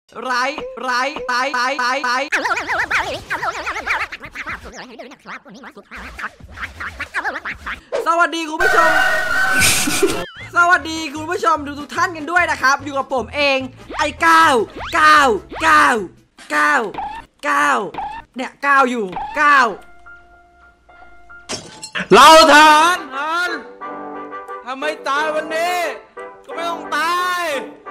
ไรสวัสดีคุณผู้ชมสวัสดีคุณผู้ชมทุกท่านกันด้วยนะครับอยู่กับผมเองไอ้9เนี่ย9อยู่9 เราทานทำไมตายวันนี้ก็ไม่ต้องตาย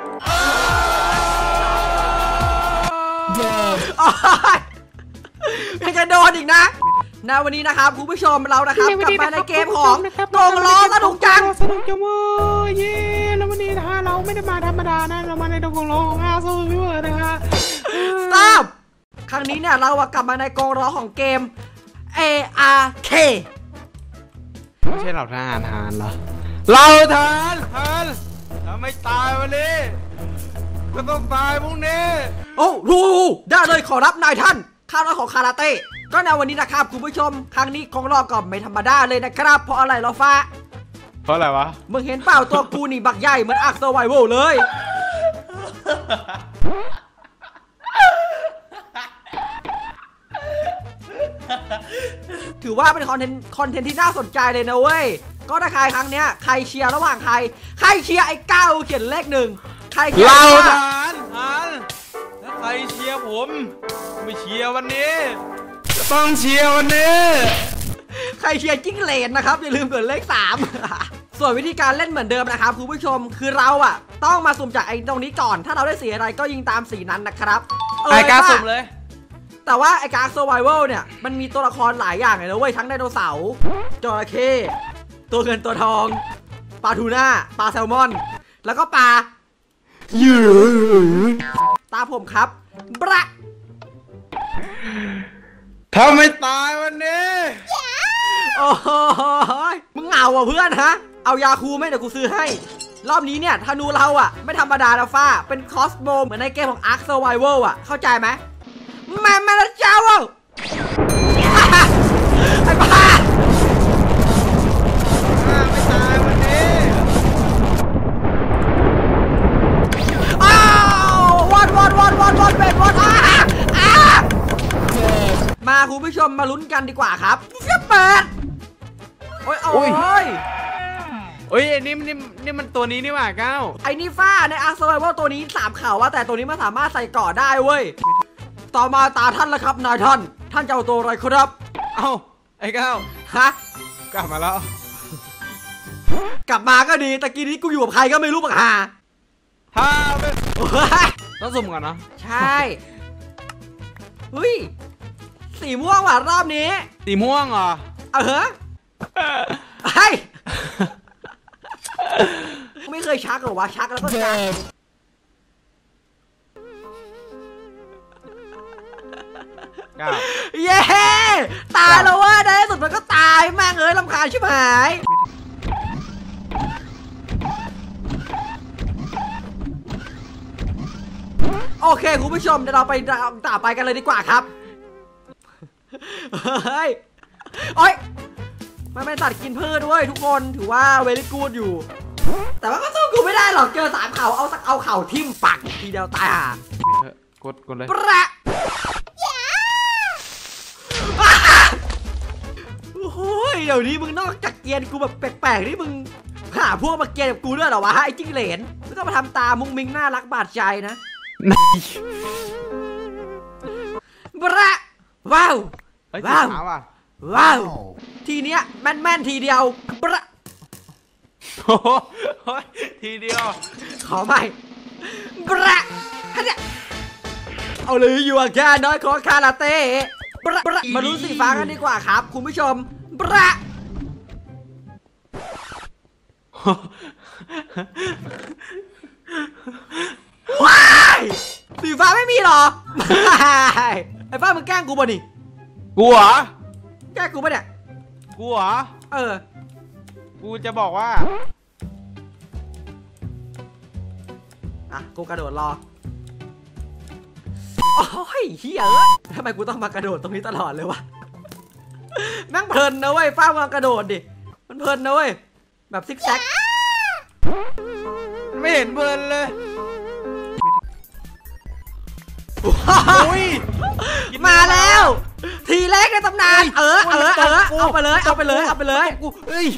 ยังจะโดนอีกนะวันนี้นะครับคุณผู้ชมเรานะครับกลับมาในเกมของตรงล้อสนุกจังเย้แล้ววันนี้นะฮะเราไม่ได้มาธรรมดานะเรามาในตรงล้อของอาซูวิวนะฮะทราบครั้งนี้เนี่ยเรากลับมาในกองล้อของเกม ARK ไม่ใช่เราทหารเหรอเราทานทำไมตายวันนี้ก็ต้องตายพรุ่งนี้โอ้รู้ได้เลยขอรับนายท่านข้าน้อยของคาราเต้ก็ในวันนี้นะครับคุณผู้ชมครั้งนี้กองล้อก็ไม่ธรรมดาเลยนะครับเพราะอะไรเราฟ้าเพราะอะไรวะมึงเห็นเปล่าตัวกูนี่บักใหญ่เหมือนอักเซอร์ไวเวลเลยถือว่าเป็นคอนเทนต์ที่น่าสนใจเลยนะเว้ยก็ถ้าใครครั้งเนี้ยใครเชียร์ระหว่างใครเชียร์ไอ้เก้าเขียนเลข1ใครเชียร์เราทานถ้าใครเชียร์ผมไม่เชียร์วันนี้ต้องเชียร์วันนี้ใครเชียร์จิ้งเหลนนะครับอย่าลืมกดเลข3ส่วนวิธีการเล่นเหมือนเดิมนะครับคุณผู้ชมคือเราต้องมาสุ่มจากไอ้ตรงนี้ก่อนถ้าเราได้สีอะไรก็ยิงตามสีนั้นนะครับไอ้การสุ่มเลยแต่ว่าไอ้การ์ด Survival เนี่ยมันมีตัวละครหลายอย่างเลยนะเว้ยทั้งไดโนเสาร์จระเข้ตัวเงินตัวทองปลาทูน่าปลาแซลมอนแล้วก็ปลาตาผมครับบระทำไม่ตายวันนี้โอ้ยมึงเหงาอ่ะเพื่อนฮะเอายาคูไหมเดี๋ยวกูซื้อให้รอบนี้เนี่ยธนูเราไม่ธรรมดานะฟ้าเป็นคอสโบเหมือนในเกมของ Ark Survival เข้าใจไหมมาแล้วเจ้าไอ้บ้าไม่ตายวันนี้อ้าววอดเบดมาคุณผู้ชมมาลุ้นกันดีกว่าครับจะเปิดโอ้ยนี่มันตัวนี้นี่หว่าก้าวไอ้นี่ฟ้าในArk Survivalตัวนี้3เข่าแต่ตัวนี้มันสามารถใส่เกราะได้เว้ยต่อมาตาท่านแล้วครับนายท่านจะเอาตัวอะไรครับเอ้าไอ้ก้าวฮะกลับมาแล้วกลับมาก็ดีตะกี้นี้กูอยู่กับใครก็ไม่รู้ปักหาต้องสุ่มก่อนนะใช่เฮ้ยสีม่วงว่ะรอบนี้สีม่วงเหรอเฮ้ยไม่เคยชักหรอวะชักแล้วก็ชักเย้ตายแล้วว่าในที่สุดมันก็ตายแม่งรำคาญชิบหายโอเคคุณผู้ชมเดี๋ยวเราไปต่อไปกันเลยดีกว่าครับเฮ้ยโอ๊ยมันเป็นสัตว์กินพืชด้วยทุกคนถือว่าเวลิกูดอยู่แต่ว่าก็สู้กูไม่ได้หรอกเจอ3เข่าเอาเข่าทิ่มปักทีเดียวตายห่ากดเลยประโอ้ยเดี๋ยวนี้มึงนอกจากเกียนกูแบบแปลกๆนี่มึงหาพวกมาเกียนกับกูด้วยเหรอวะไอ้จิ้งเหลนไม่ต้องมาทำตามุ้งมิ้งน่ารักบาดใจนะบระว้าวทีเนี้ยแม่นทีเดียวบระทีเดียวขอใหม่บระเอาเลยอยู่แค่น้อยขอคาราเต้มาลุ้นสีฟ้ากันดีกว่าครับคุณผู้ชมว้ายสีฟ้าไม่มีหรอไอ้ฟ้ามึงแกล้งกูป่ะนี่กูเหรอแกล้งกูป่ะเนี่ยกูเหรอกูจะบอกว่ากูกระโดดรอโอ้ยเฮียทำไมกูต้องมากระโดดตรงนี้ตลอดเลยวะแม่งเพลินนะเว้ยฟ้ามากระโดดดิมันเพลินนะเว้ยแบบซิกแซกไม่เห็นเพลินเลยอุ้ยมาแล้ว ทีเล็กในตำนานเอาไปเลยกูเอ้ย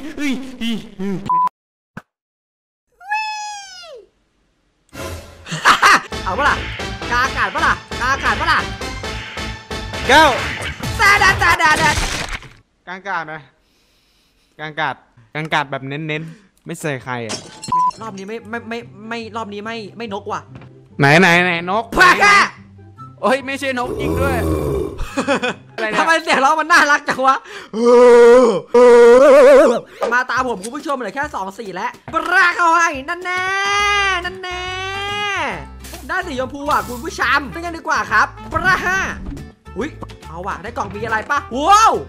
เอาปะล่ะกาอากาศปะล่ะแก้วแต่กางกาดนะกางกาดแบบเน้นไม่ใส่ใครอ่ะรอบนี้ไม่รอบนี้ไม่นกว่ะไหนนกพากะโอ้ยไม่ใช่นกจริงด้วยทำไมเสียงร้องมันน่ารักจังวะมาตาผมคุณผู้ชมเหลือแค่2 สีแล้วปลาเข้าให้นั่นแน่ได้สีชมพูอ่ะคุณผู้ชมไปกันดีกว่าครับปลา5อุ้ยเอาว่ะได้กล่องมีอะไรปะว้าว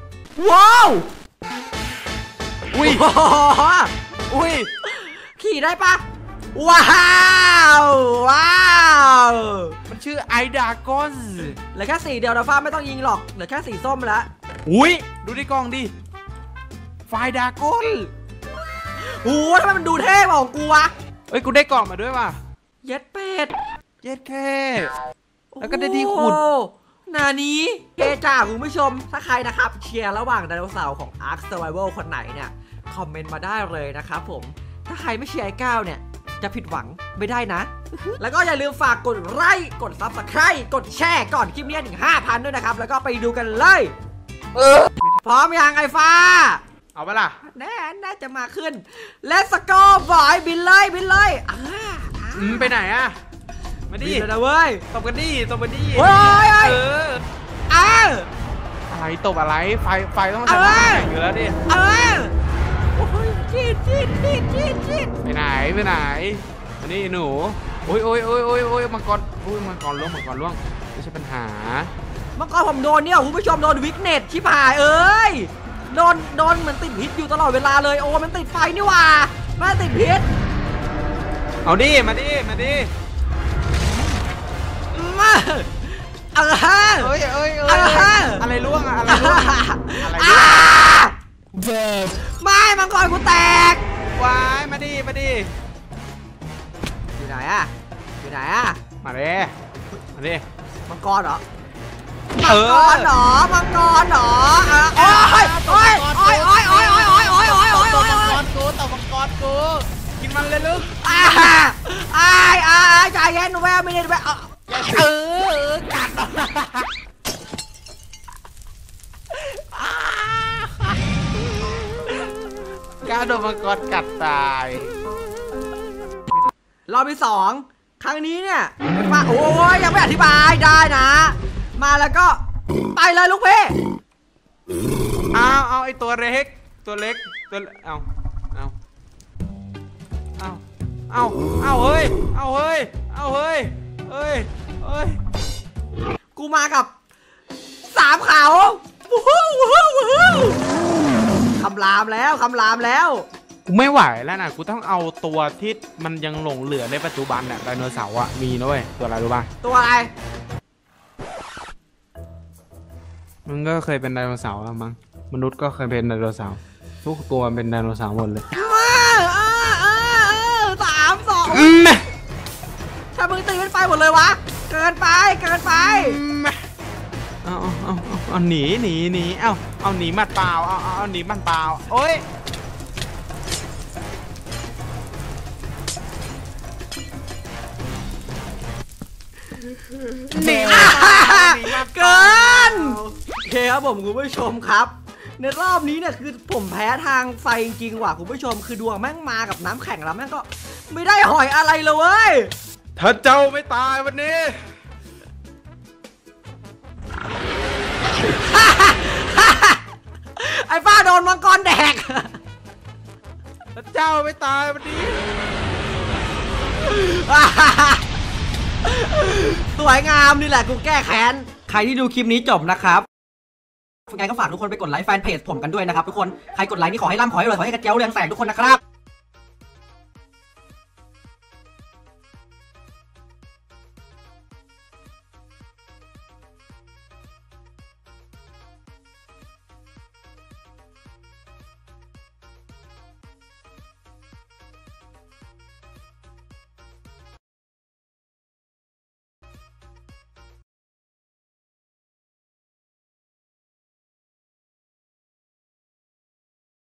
อุ้ยขี่ได้ปะว้าวมันชื่อไอดากอนเหลือแค่สีเดียวนะฟ้าไม่ต้องยิงหรอกเหลือแค่สีส้มแล้วอุ้ยดูในกล่องดิไฟดากอนโอ้ทำไมมันดูเท่กว่าของกูวะเอ้ยกูได้กล่องมาด้วยว่ะเย็ดเป็ดเย็ดแค่แล้วก็ได้ที่ขุดนานี้เกจ่าคุณผู้ชมถ้าใครนะครับเชียร์ระหว่างไดโนเสาร์ของ Ark Survival คนไหนเนี่ยคอมเมนต์มาได้เลยนะครับผมถ้าใครไม่เชียร์ไอ้ก้าวเนี่ยจะผิดหวังไม่ได้นะ แล้วก็อย่าลืมฝากกดไลค์กด Subscribe กดแชร์ก่อนคลิปนี้ถึง 5,000 ด้วยนะครับแล้วก็ไปดูกันเลยพร้อมยังไอ้ฟ้าเอาไปล่ะน่าจะมาขึ้น Let's go boy บินเลยไปไหนอะมาดินะเว้ยตบกันดิโอ้ยอะไรตบอะไรไฟต้องทำอะไรอยู่แล้วดิโอ้ยจีดไปไหนอันนี้หนูโอ้ยมังกรล่วงไม่ใช่ปัญหามังกรผมโดนเนี่ยคุณผู้ชมโดนวิกเน็ตชิบหายโดนเหมือนติดพิษอยู่ตลอดเวลาเลยโอ้มันติดไฟนี่ว่าไม่ติดพิษเอาดิมาดิอะไรล่วงไม่มังกรกูแตกว้ายมาดิอยู่ไหนอะมาดิมังกรเหรอมังกรเหรอโอ้ยกูตบมังกรกูกินมันเลยลูกใจเย็นแววไม่ได้แววกัดก้าวโดนมังกรกัดตายรอบที่2ครั้งนี้เนี่ยโอ้ยยังไม่อธิบายได้นะมาแล้วก็ไปเลยลูกพี่เอาไอตัวเล็กเอาเฮ้ยกูมากับ3 เขาคำรามแล้วกูไม่ไหวแล้วนะกูต้องเอาตัวที่มันยังหลงเหลือในปัจจุบันเนี่ยไดโนเสาร์อะมีนะเว้ยตัวอะไรรู้ป่ะตัวอะไรมึงก็เคยเป็นไดโนเสาร์มั้งมนุษย์ก็เคยเป็นไดโนเสาร์ทุกตัวเป็นไดโนเสาร์หมดเลย 3 2ถ้ามึงตีเป็นไฟหมดเลยวะเกินไปเอาหนีเอาหนีมัดเปล่าเอาหนีมันเปล่าโอ้ยหนีเกินโอเคครับผมคุณผู้ชมครับในรอบนี้เนี่ยคือผมแพ้ทางไฟจริงว่ะคุณผู้ชมคือดวงแม่งมากับน้ำแข็งแล้วแม่งก็ไม่ได้หอยอะไรเลยเว้ยถ้าเจ้าไม่ตายวันนี้ไอ้ฟ้าโดนมังกรแดกถ้าเจ้าไม่ตายวันนี้สวยงามนี่แหละกูแก้แค้นใครที่ดูคลิปนี้จบนะครับยังไงก็ฝากทุกคนไปกดไลค์แฟนเพจผมกันด้วยนะครับทุกคนใครกดไลค์นี่ขอให้ร่ำขอให้รวยขอให้กระเจ้าเรืองแสงทุกคนนะครับ